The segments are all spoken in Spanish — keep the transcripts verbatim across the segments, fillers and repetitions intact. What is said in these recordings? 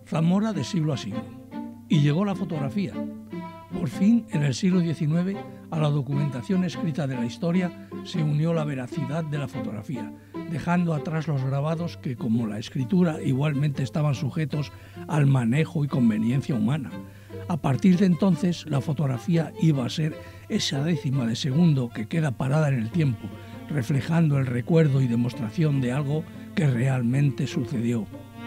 Zamora de siglo a siglo. Y llegó la fotografía. Por fin, en el siglo diecinueve, a la documentación escrita de la historia se unió la veracidad de la fotografía, dejando atrás los grabados que, como la escritura, igualmente estaban sujetos al manejo y conveniencia humana. A partir de entonces, la fotografía iba a ser esa décima de segundo que queda parada en el tiempo, reflejando el recuerdo y demostración de algo que realmente sucedió.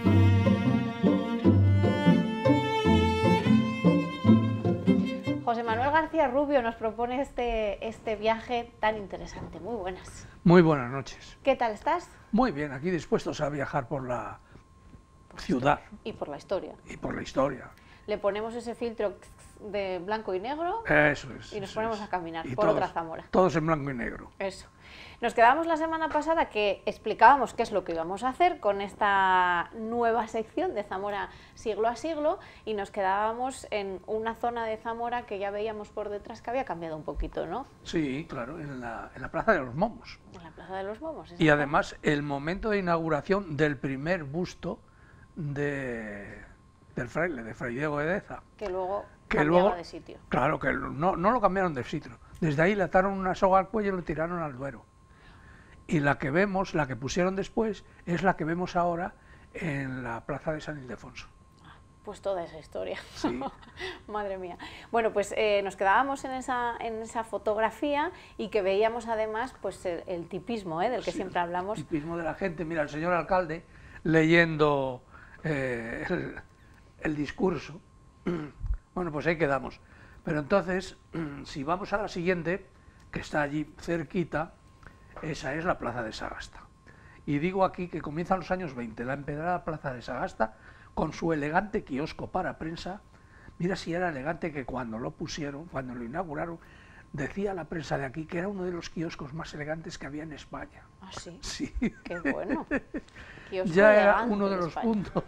José Manuel García Rubio nos propone este, este viaje tan interesante. Muy buenas. Muy buenas noches. ¿Qué tal estás? Muy bien, aquí dispuestos a viajar por la por ciudad. Y por la historia. Y por la historia. Le ponemos ese filtro de blanco y negro. Eso es. Y nos eso ponemos es. a caminar y por todos, otra Zamora. Todos en blanco y negro. Eso. Nos quedamos la semana pasada que explicábamos qué es lo que íbamos a hacer con esta nueva sección de Zamora siglo a siglo, y nos quedábamos en una zona de Zamora que ya veíamos por detrás que había cambiado un poquito, ¿no? Sí, claro, en la, en la Plaza de los Momos. En la Plaza de los Momos. Y además el momento de inauguración del primer busto de, del fraile, de Fray Diego de Deza. Que luego que cambiaba luego, de sitio. Claro, que no, no lo cambiaron de sitio. Desde ahí le ataron una soga al cuello y lo tiraron al Duero. Y la que vemos, la que pusieron después, es la que vemos ahora en la plaza de San Ildefonso. Pues toda esa historia. Sí. Madre mía. Bueno, pues eh, nos quedábamos en esa, en esa fotografía y que veíamos además pues el, el tipismo ¿eh? del que Sí, siempre hablamos. El tipismo de la gente. Mira, el señor alcalde leyendo eh, el, el discurso. Bueno, pues ahí quedamos. Pero entonces, si vamos a la siguiente, que está allí cerquita, esa es la Plaza de Sagasta. Y digo aquí que comienzan los años veinte, la empedrada Plaza de Sagasta, con su elegante kiosco para prensa. Mira si era elegante, que cuando lo pusieron, cuando lo inauguraron, decía la prensa de aquí que era uno de los kioscos más elegantes que había en España. ¿Ah, sí? Sí. Qué bueno. Kiosco Ya era elegante uno de en los España. puntos,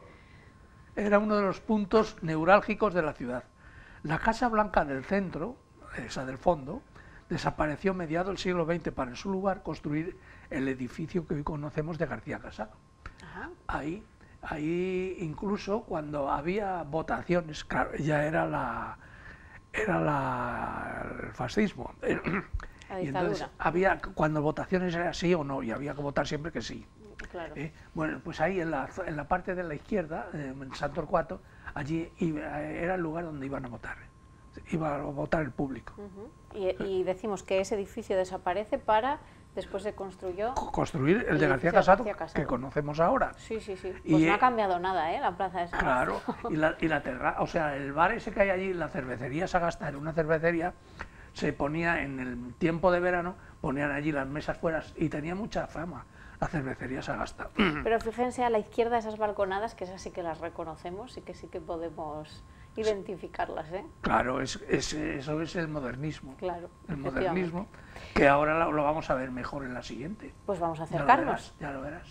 era uno de los puntos neurálgicos de la ciudad. La Casa Blanca del centro, esa del fondo, desapareció mediado el siglo veinte para en su lugar construir el edificio que hoy conocemos de García Casado. Ajá. Ahí, ahí incluso cuando había votaciones, claro, ya era la era la, el fascismo. La Y entonces dictadura. había, cuando votaciones era sí o no, y había que votar siempre que sí. Claro. ¿Eh? Bueno, pues ahí en la, en la parte de la izquierda, eh, en San Torcuato, allí iba, era el lugar donde iban a votar. Iba a votar el público. Uh-huh. y, y decimos que ese edificio desaparece para, después se construyó... Construir el, el de García edificio Casado, García Casado, que conocemos ahora. Sí, sí, sí. Y, Pues no eh, ha cambiado nada, ¿eh? La plaza de Sagasta. Claro, y la, y la terra, o sea, el bar ese que hay allí, la cervecería Sagasta, era una cervecería, se ponía en el tiempo de verano, ponían allí las mesas fuera y tenía mucha fama la cervecería Sagasta. Pero fíjense a la izquierda esas balconadas, que esas sí que las reconocemos y que sí que podemos identificarlas, ¿eh? Claro, es, es, eso es el modernismo. Claro, el efectivamente. modernismo, que ahora lo, lo vamos a ver mejor en la siguiente. Pues vamos a Ya lo acercarnos. verás, ya lo verás.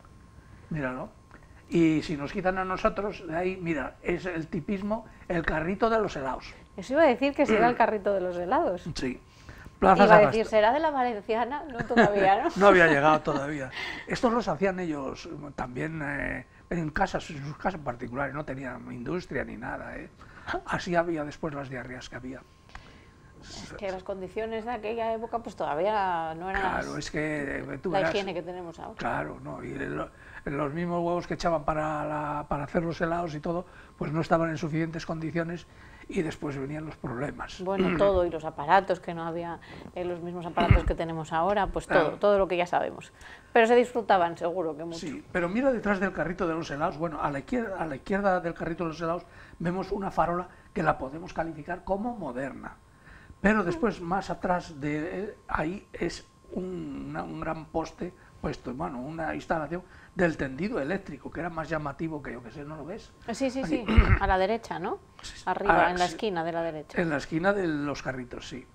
Míralo. Y si nos quitan a nosotros, de ahí, mira, es el tipismo, el carrito de los helados. Eso iba a decir que será el carrito de los helados. Sí. Plaza Iba a Sagasta. decir, ¿será de la Valenciana? No, todavía, ¿no? No había llegado todavía. Estos los hacían ellos también eh, en casas, en sus casas particulares, no tenían industria ni nada. ¿eh? Así había después las diarreas que había. Es que las condiciones de aquella época pues todavía no eran Claro, las- es que eh, tú la verás, higiene que tenemos ahora. Claro, no, y lo- los mismos huevos que echaban para, la- para hacer los helados y todo, pues no estaban en suficientes condiciones y después venían los problemas. Bueno, todo, y los aparatos, que no había eh, los mismos aparatos que tenemos ahora, pues todo, Claro. todo lo que ya sabemos. Pero se disfrutaban, seguro que mucho. Sí, pero mira detrás del carrito de los helados, bueno, a la izquierda, a la izquierda del carrito de los helados vemos una farola que la podemos calificar como moderna. Pero después, más atrás de él, ahí es un, una- un gran poste puesto, bueno, una instalación del tendido eléctrico, que era más llamativo que yo que sé, ¿no lo ves? Sí, sí, sí, Aquí. a la derecha, ¿no? Arriba, Ah, en la sí. esquina de la derecha. En la esquina de los carritos, sí.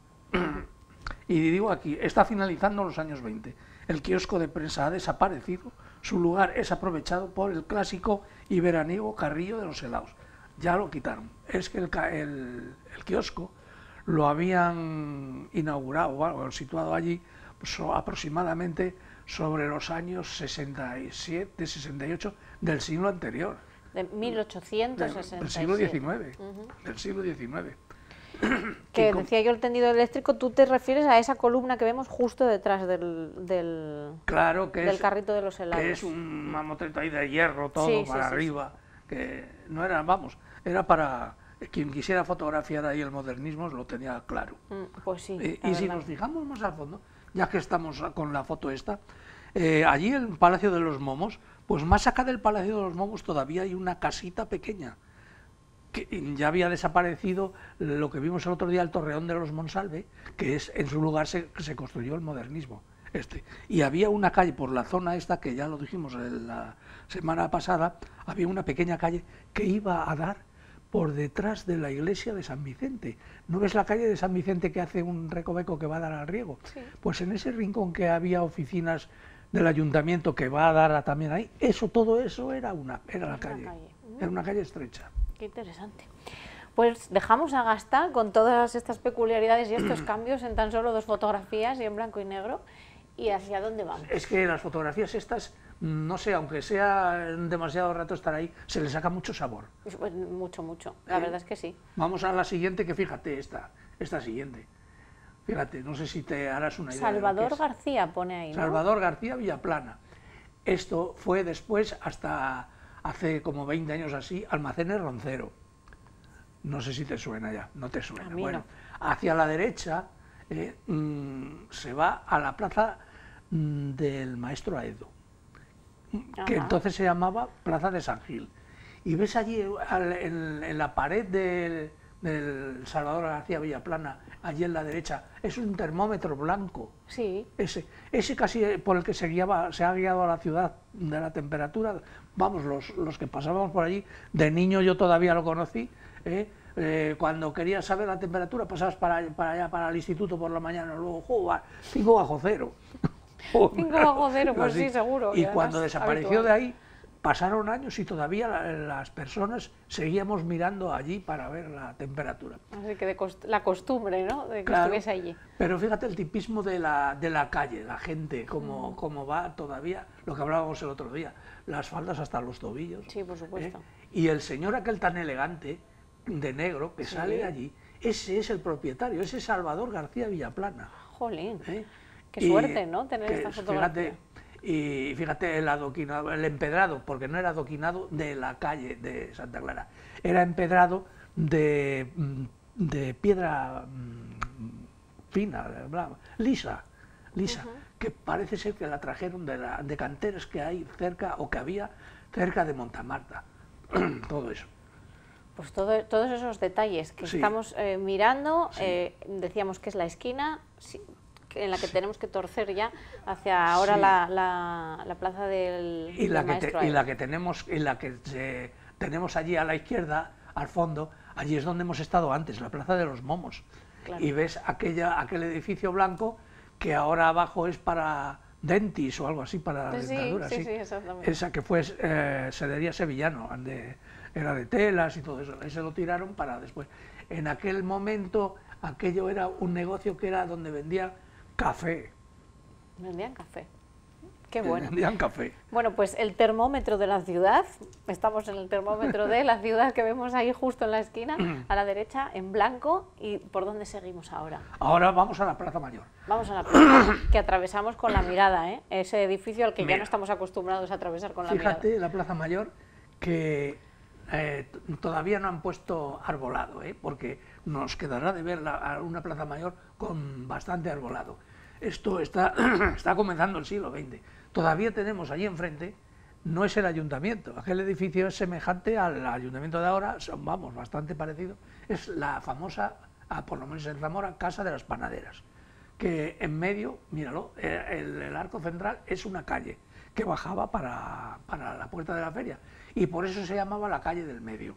Y digo aquí, está finalizando los años veinte. El kiosco de prensa ha desaparecido, su lugar es aprovechado por el clásico y veraniego carrillo de los helados. Ya lo quitaron. Es que el, ca- el, el kiosco lo habían inaugurado, o situado allí pues, so- aproximadamente sobre los años sesenta y siete, sesenta y ocho del siglo anterior. de mil ochocientos sesenta y siete. Del siglo diecinueve, uh-huh. del siglo diecinueve. Que decía yo el tendido eléctrico, tú te refieres a esa columna que vemos justo detrás del, del, claro, que del es, carrito de los helados. Que es un mamotreto ahí de hierro todo sí, para sí, arriba, sí. que no era, vamos, era para quien quisiera fotografiar ahí el modernismo lo tenía claro. Mm, pues sí. Eh, y si nos fijamos más al fondo, ya que estamos con la foto esta, eh, allí en el Palacio de los Momos, pues más acá del Palacio de los Momos todavía hay una casita pequeña, que ya había desaparecido lo que vimos el otro día, el Torreón de los Monsalve, que es en su lugar se, se construyó el modernismo. Este. Y había una calle por la zona esta, que ya lo dijimos la semana pasada, había una pequeña calle que iba a dar por detrás de la iglesia de San Vicente. ¿No ves la calle de San Vicente que hace un recoveco que va a dar al riego? Sí. Pues en ese rincón que había oficinas del ayuntamiento que va a dar a, también ahí, eso, todo eso era una, era la calle. calle. Era una calle estrecha. Qué interesante. Pues dejamos a Gastá con todas estas peculiaridades y estos cambios en tan solo dos fotografías y en blanco y negro. ¿Y hacia dónde vamos? Es que las fotografías estas, no sé, aunque sea demasiado rato estar ahí, se le saca mucho sabor. Pues mucho, mucho. La eh, verdad es que sí. Vamos a la siguiente, que fíjate, esta, esta siguiente. Fíjate, no sé si te harás una idea. Salvador de lo que es. García pone ahí, ¿no? Salvador García Villaplana. Esto fue después, hasta hace como veinte años así, Almacenes Roncero. No sé si te suena ya, no te suena. A mí bueno, no. Hacia la derecha eh, mmm, se va a la plaza mmm, del Maestro Aedo, Ajá. que entonces se llamaba Plaza de San Gil. Y ves allí al, en, en la pared del, del Salvador García Villaplana, allí en la derecha, es un termómetro blanco. Sí. Ese, ese casi por el que se, guiaba, se ha guiado a la ciudad de la temperatura. Vamos, los, los que pasábamos por allí, de niño yo todavía lo conocí, ¿eh? Eh, cuando querías saber la temperatura pasabas para, para allá, para el instituto por la mañana, luego, ¡jo, cinco bajo cero! cinco bajo cero, pues sí, seguro. Y, y cuando desapareció habitual. de ahí, pasaron años y todavía la, las personas seguíamos mirando allí para ver la temperatura. Así que de cost la costumbre, ¿no?, de que claro, estuviese allí. Pero fíjate el tipismo de la, de la calle, la gente, cómo, mm. cómo va todavía, lo que hablábamos el otro día, las faldas hasta los tobillos. Sí, por supuesto. ¿eh? Y el señor aquel tan elegante, de negro, que sí. sale allí, ese es el propietario, ese es Salvador García Villaplana. Jolín, ¿eh? qué suerte, ¿no?, tener que, esta fotografía. Fíjate, y fíjate el adoquinado, el empedrado, porque no era adoquinado de la calle de Santa Clara, era empedrado de, de piedra fina, lisa, lisa, uh-huh. que parece ser que la trajeron de, la, de canteras que hay cerca, o que había cerca de Montamarta, todo eso. Pues todo, todos esos detalles que sí. estamos eh, mirando, sí. eh, decíamos que es la esquina sí, en la que sí. tenemos que torcer ya hacia ahora sí. la, la, la plaza del, y la del que Maestro te, y la que tenemos y la que se, tenemos allí a la izquierda, al fondo, allí es donde hemos estado antes, la plaza de los Momos. Claro. Y ves aquella, aquel edificio blanco que ahora abajo es para Dentis o algo así, para la sí, dentadura. Sí, sí, sí, exactamente. Esa que fue eh, Sedería Sevillano, de, era de telas y todo eso, ese lo tiraron para después. En aquel momento aquello era un negocio que era donde vendían café. Vendían café, qué bueno. Vendían café. Bueno, pues el termómetro de la ciudad, estamos en el termómetro de la ciudad que vemos ahí justo en la esquina, a la derecha, en blanco. ¿Y por dónde seguimos ahora? Ahora vamos a la Plaza Mayor. Vamos a la plaza, que atravesamos con la mirada, ¿eh? Ese edificio al que Mira, ya no estamos acostumbrados a atravesar con la fíjate, mirada. Fíjate, la Plaza Mayor, que eh, todavía no han puesto arbolado, ¿eh? Porque nos quedará de ver la, una Plaza Mayor con bastante arbolado. Esto está, está comenzando el siglo veinte. Todavía tenemos allí enfrente, no es el ayuntamiento, aquel edificio es semejante al ayuntamiento de ahora, son, vamos, bastante parecido, es la famosa, por lo menos en Zamora, Casa de las Panaderas, que en medio, míralo, el, el arco central es una calle que bajaba para, para la puerta de la feria, y por eso se llamaba la calle del medio.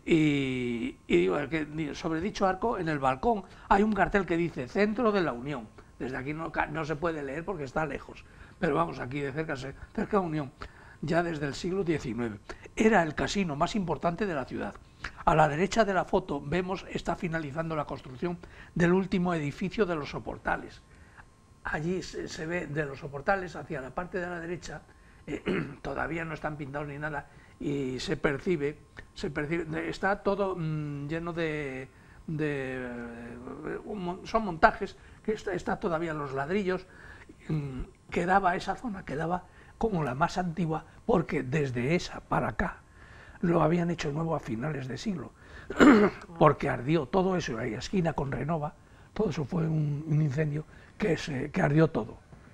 Y, y digo, que sobre dicho arco, en el balcón hay un cartel que dice Centro de la Unión. Desde aquí no, no se puede leer porque está lejos, pero vamos, aquí de cerca, cerca de Unión, ya desde el siglo diecinueve. Era el casino más importante de la ciudad. A la derecha de la foto vemos, está finalizando la construcción del último edificio de los Soportales. Allí se, se ve de los Soportales hacia la parte de la derecha, eh, todavía no están pintados ni nada, y se percibe, se percibe, está todo mmm, lleno de, de um, son montajes, que está, está todavía los ladrillos, mmm, quedaba esa zona, quedaba como la más antigua, porque desde esa para acá lo habían hecho nuevo a finales de siglo, porque ardió todo eso, ahí esquina con Renova, todo eso fue un, un incendio que, se, que ardió todo.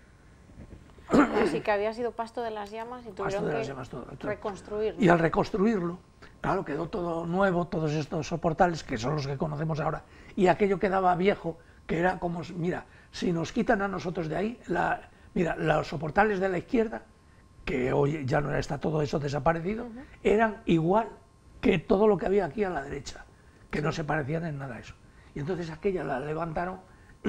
Así que había sido pasto de las llamas y tuvieron de que las llamas, todo, todo. reconstruirlo. Y al reconstruirlo, claro, quedó todo nuevo, todos estos soportales, que son los que conocemos ahora, y aquello quedaba viejo, que era como, mira, si nos quitan a nosotros de ahí, la, mira, los soportales de la izquierda, que hoy ya no está todo eso desaparecido, uh-huh. eran igual que todo lo que había aquí a la derecha, que sí. no se parecían en nada a eso. Y entonces aquella la levantaron,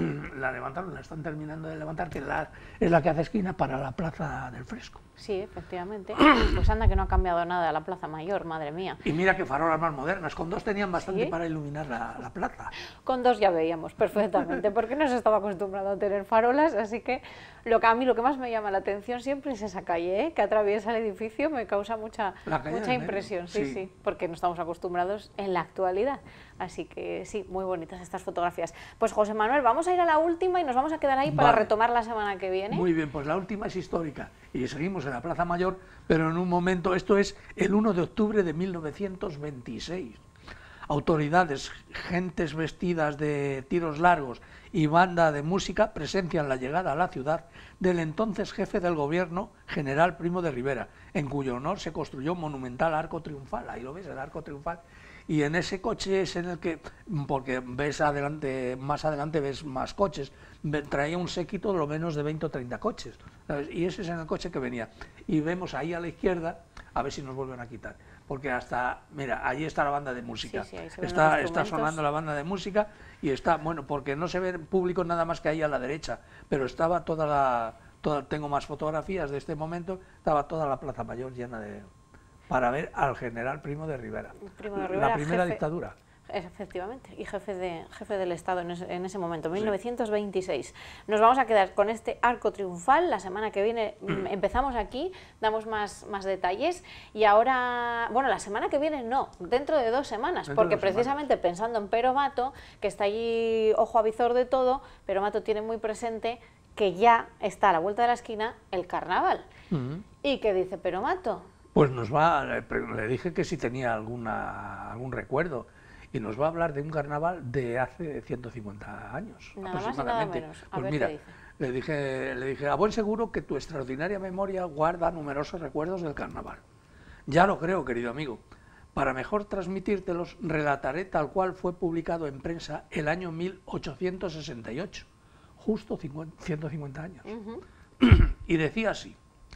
la levantaron, la están terminando de levantar, que la, es la que hace esquina para la Plaza del Fresco. Sí, efectivamente. Pues anda que no ha cambiado nada la Plaza Mayor, madre mía. Y mira que farolas más modernas, con dos tenían bastante ¿Sí? para iluminar la, la plaza. Con dos ya veíamos perfectamente, porque no se estaba acostumbrado a tener farolas, así que, lo que a mí lo que más me llama la atención siempre es esa calle, ¿eh? Que atraviesa el edificio, me causa mucha, mucha impresión, sí, sí, sí, porque no estamos acostumbrados en la actualidad. Así que sí, muy bonitas estas fotografías. Pues José Manuel, vamos a ir a la última y nos vamos a quedar ahí para vale. retomar la semana que viene. Muy bien, pues la última es histórica y seguimos en la Plaza Mayor, pero en un momento, esto es el uno de octubre de mil novecientos veintiséis. Autoridades, gentes vestidas de tiros largos y banda de música presencian la llegada a la ciudad del entonces jefe del gobierno, general Primo de Rivera, en cuyo honor se construyó un monumental arco triunfal. Ahí lo ves, el arco triunfal. Y en ese coche es en el que, porque ves adelante, más adelante ves más coches, traía un séquito de lo menos de veinte o treinta coches, ¿sabes? Y ese es en el coche que venía. Y vemos ahí a la izquierda, a ver si nos vuelven a quitar, porque hasta, mira, ahí está la banda de música, sí, sí, está, está sonando la banda de música y está, bueno, porque no se ve público nada más que ahí a la derecha, pero estaba toda la, toda, tengo más fotografías de este momento, estaba toda la Plaza Mayor llena de... para ver al general Primo de Rivera, Primo de Rivera la primera jefe, dictadura. Efectivamente, y jefe, de, jefe del Estado en ese, en ese momento, mil novecientos veintiséis. Nos vamos a quedar con este arco triunfal, la semana que viene mm. empezamos aquí, damos más, más detalles, y ahora, bueno, la semana que viene no, dentro de dos semanas, dentro porque dos precisamente semanas. Pensando en Pero Mato, que está allí ojo a visor de todo, Pero Mato tiene muy presente que ya está a la vuelta de la esquina el carnaval. Mm. ¿Y qué dice Pero Mato? Pues nos va, le dije que si tenía alguna, algún recuerdo, y nos va a hablar de un carnaval de hace ciento cincuenta años, nada aproximadamente. Más y nada menos. A pues ver mira, qué dice. Le dije, le dije, a buen seguro que tu extraordinaria memoria guarda numerosos recuerdos del carnaval. Ya lo creo, querido amigo. Para mejor transmitírtelos, relataré tal cual fue publicado en prensa el año mil ochocientos sesenta y ocho, justo ciento cincuenta años. Uh-huh. Y decía así: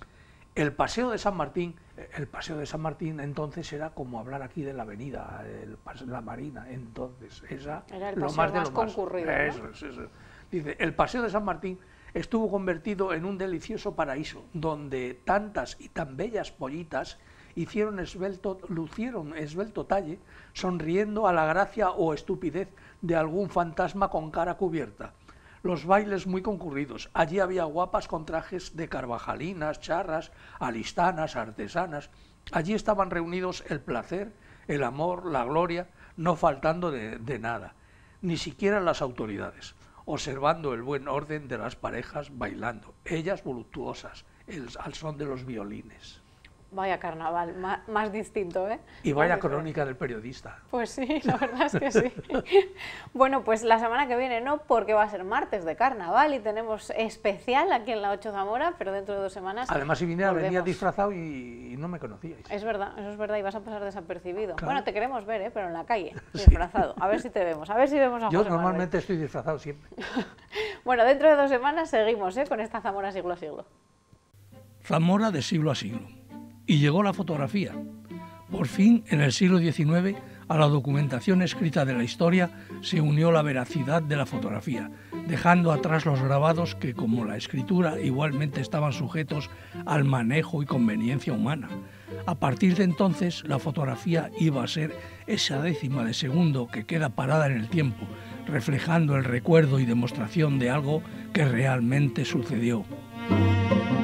el paseo de San Martín, el paseo de San Martín entonces era como hablar aquí de la avenida, el, la Marina, entonces, esa, era el lo paseo más de más lo concurrido, más. ¿no? Eso es, eso es. Dice, el paseo de San Martín estuvo convertido en un delicioso paraíso, donde tantas y tan bellas pollitas hicieron esbelto, lucieron esbelto talle, sonriendo a la gracia o estupidez de algún fantasma con cara cubierta. Los bailes muy concurridos. Allí había guapas con trajes de carvajalinas, charras, alistanas, artesanas. Allí estaban reunidos el placer, el amor, la gloria, no faltando de, de nada, ni siquiera las autoridades, observando el buen orden de las parejas bailando, ellas voluptuosas, el, al son de los violines. Vaya carnaval, más, más distinto, ¿eh? Y vaya crónica del periodista. Pues sí, la verdad es que sí. Bueno, pues la semana que viene no, porque va a ser martes de carnaval y tenemos especial aquí en la ocho Zamora, pero dentro de dos semanas además, si viniera, venía disfrazado y, y no me conocíais. Es verdad, eso es verdad, y vas a pasar desapercibido. Claro. Bueno, te queremos ver, ¿eh? Pero en la calle, disfrazado. A ver si te vemos, a ver si vemos a Yo José normalmente Manuel. estoy disfrazado siempre. Bueno, dentro de dos semanas seguimos, ¿eh? Con esta Zamora siglo a siglo. Zamora de siglo a siglo. Y llegó la fotografía. Por fin, en el siglo diecinueve, a la documentación escrita de la historia se unió la veracidad de la fotografía, dejando atrás los grabados que, como la escritura, igualmente estaban sujetos al manejo y conveniencia humana. A partir de entonces, la fotografía iba a ser esa décima de segundo que queda parada en el tiempo, reflejando el recuerdo y demostración de algo que realmente sucedió.